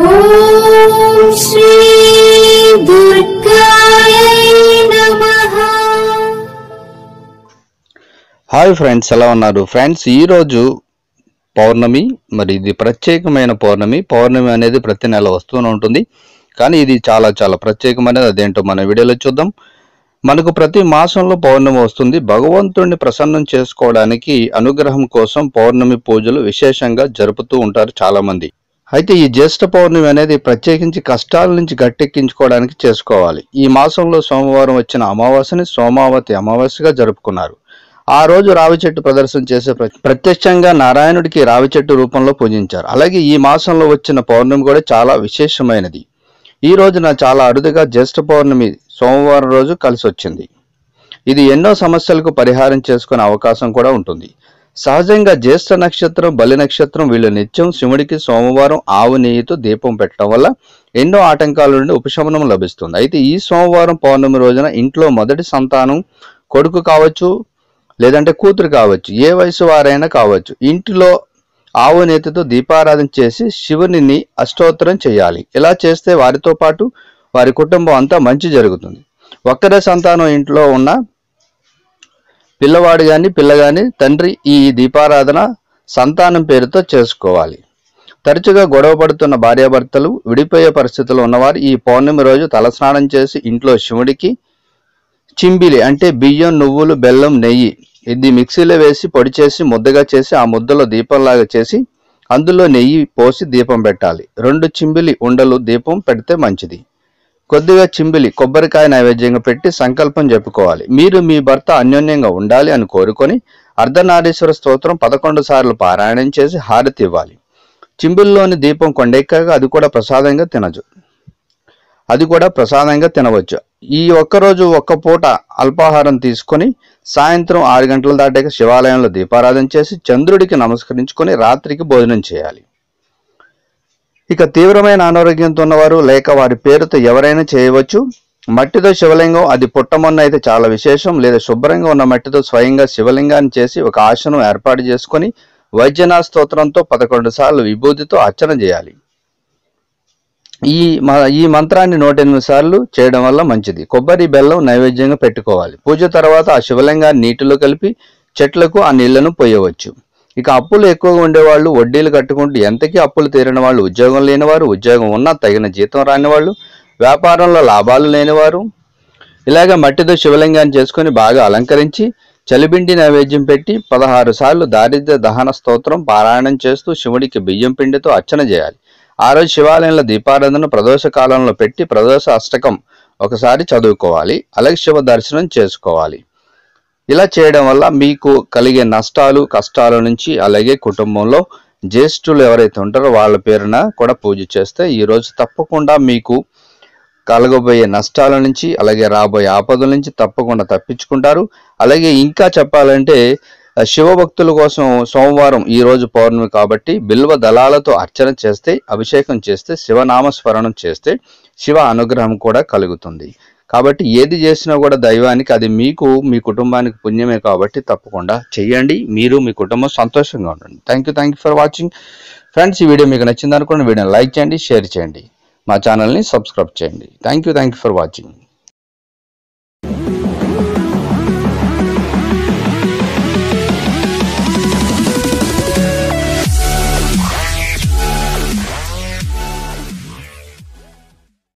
ఓం శ్రీ దుర్గాయ నమః. Hi friends, ఎలా ఉన్నారు ఫ్రెండ్స్? ఈరోజు పౌర్ణమి. మరి ఇది ప్రత్యేకమైన పౌర్ణమి. పౌర్ణమి అనేది ప్రతి నెల వస్తూనే ఉంటుంది, కానీ ఇది చాలా చాలా ప్రత్యేకమైనది. అదేంటో మన వీడియోలో చూద్దాం. మనకు ప్రతి మాసంలో పౌర్ణమి వస్తుంది. భగవంతుడిని ప్రసన్నం చేసుకోవడానికి, అనుగ్రహం కోసం పౌర్ణమి పూజలు విశేషంగా జరుపుతూ ఉంటారు చాలామంది. అయితే ఈ జ్యేష్ఠ పౌర్ణమి అనేది ప్రత్యేకించి కష్టాల నుంచి గట్టెక్కించుకోవడానికి చేసుకోవాలి. ఈ మాసంలో సోమవారం వచ్చిన అమావాస్యని సోమావతి అమావాస్యగా జరుపుకున్నారు. ఆ రోజు రావి చెట్టు ప్రదర్శన చేసే ప్రత్యక్షంగా నారాయణుడికి రావి చెట్టు రూపంలో పూజించారు. అలాగే ఈ మాసంలో వచ్చిన పౌర్ణమి కూడా చాలా విశేషమైనది. ఈ రోజున చాలా అరుదుగా జ్యేష్ఠ పౌర్ణమి సోమవారం రోజు కలిసి వచ్చింది. ఇది ఎన్నో సమస్యలకు పరిహారం చేసుకునే అవకాశం కూడా ఉంటుంది. సహజంగా జ్యేష్ఠ నక్షత్రం, బలి నక్షత్రం వీళ్ళు నిత్యం శివుడికి సోమవారం ఆవు నెయ్యితో దీపం పెట్టడం వల్ల ఎన్నో ఆటంకాల నుండి ఉపశమనం లభిస్తుంది. అయితే ఈ సోమవారం పౌర్ణమి రోజున ఇంట్లో మొదటి సంతానం కొడుకు కావచ్చు, లేదంటే కూతురు కావచ్చు, ఏ వయసు వారైనా కావచ్చు, ఇంటిలో ఆవు నేతితో దీపారాధన చేసి శివుని అష్టోత్తరం చేయాలి. ఇలా చేస్తే వారితో పాటు వారి కుటుంబం అంతా మంచి జరుగుతుంది. ఒక్కరే సంతానం ఇంట్లో ఉన్న పిల్లవాడు కానీ పిల్ల కానీ తండ్రి ఈ దీపారాధన సంతానం పేరుతో చేసుకోవాలి. తరచుగా గొడవ పడుతున్న భార్యాభర్తలు, విడిపోయే పరిస్థితుల్లో ఉన్నవారు ఈ పౌర్ణమి రోజు తలస్నానం చేసి ఇంట్లో శివుడికి చింబిలి అంటే బియ్యం, నువ్వులు, బెల్లం, నెయ్యి ఇది మిక్సీలో వేసి పొడి చేసి ముద్దగా చేసి ఆ ముద్దలో దీపంలాగా చేసి అందులో నెయ్యి పోసి దీపం పెట్టాలి. 2 చింబిలి ఉండలు దీపం పెడితే మంచిది. కొద్దిగా చింబిలి కొబ్బరికాయ నైవేద్యంగా పెట్టి సంకల్పం చెప్పుకోవాలి. మీరు మీ భర్త అన్యోన్యంగా ఉండాలి అని కోరుకొని అర్ధనారీశ్వర స్తోత్రం 11 సార్లు పారాయణం చేసి హారతి ఇవ్వాలి. చింబిల్లోని దీపం కొండెక్కాక అది కూడా ప్రసాదంగా తినవచ్చు. ఈ ఒక్కరోజు ఒక్క పూట అల్పాహారం తీసుకొని సాయంత్రం 6 గంటలు దాటాక శివాలయంలో దీపారాధన చేసి చంద్రుడికి నమస్కరించుకొని రాత్రికి భోజనం చేయాలి. ఇక తీవ్రమైన అనారోగ్యంతో ఉన్నవారు లేక వారి పేరుతో ఎవరైనా చేయవచ్చు. మట్టితో శివలింగం, అది పుట్టమన్న అయితే చాలా విశేషం. లేదా శుభ్రంగా ఉన్న మట్టితో స్వయంగా శివలింగాన్ని చేసి ఒక ఆసనం ఏర్పాటు చేసుకొని వైద్యనాథ స్తోత్రంతో 11 సార్లు విభూతితో అర్చన చేయాలి. ఈ మంత్రాన్ని 108 సార్లు చేయడం వల్ల మంచిది. కొబ్బరి, బెల్లం నైవేద్యంగా పెట్టుకోవాలి. పూజ తర్వాత ఆ శివలింగాన్ని నీటిలో కలిపి చెట్లకు ఆ నీళ్లను పోయవచ్చు. ఇక అప్పులు ఎక్కువగా ఉండేవాళ్ళు, వడ్డీలు కట్టుకుంటూ ఎంతకీ అప్పులు తీరిన వాళ్ళు, ఉద్యోగం లేనివారు, ఉద్యోగం ఉన్నా తగిన జీతం రాని వాళ్ళు, వ్యాపారంలో లాభాలు లేనివారు ఇలాగ మట్టితో శివలింగాన్ని చేసుకొని బాగా అలంకరించి చలిబిండి నైవేద్యం పెట్టి 16 సార్లు దారిద్ర్య దహన స్తోత్రం పారాయణం చేస్తూ శివుడికి బియ్యం పిండితో అర్చన చేయాలి. ఆ రోజు శివాలయంలో దీపారాధన ప్రదోష కాలంలో పెట్టి ప్రదోష అష్టకం ఒకసారి చదువుకోవాలి. అలాగే శివ దర్శనం చేసుకోవాలి. ఇలా చేయడం వల్ల మీకు కలిగే నష్టాలు, కష్టాల నుంచి, అలాగే కుటుంబంలో జ్యేష్ఠులు ఎవరైతే ఉంటారో వాళ్ళ పేరున కూడా పూజ చేస్తే ఈరోజు తప్పకుండా మీకు కలగబోయే నష్టాల నుంచి, అలాగే రాబోయే ఆపదల నుంచి తప్పకుండా తప్పించుకుంటారు. అలాగే ఇంకా చెప్పాలంటే శివభక్తుల కోసం సోమవారం ఈ రోజు పౌర్ణమి కాబట్టి బిల్వ దళాలతో అర్చన చేస్తే, అభిషేకం చేస్తే, శివనామస్మరణం చేస్తే శివ అనుగ్రహం కూడా కలుగుతుంది. కాబట్టి ఏది చేసినా కూడా దైవానికి, అది మీకు, మీ కుటుంబానికి పుణ్యమే కాబట్టి తప్పకుండా చెయ్యండి. మీరు మీ కుటుంబం సంతోషంగా ఉండండి. Thank you for watching friends. ఈ వీడియో మీకు నచ్చింది అనుకోండి, వీడియోని లైక్ చేయండి, షేర్ చేయండి, మా ఛానల్ని సబ్స్క్రైబ్ చేయండి. Thank you for watching.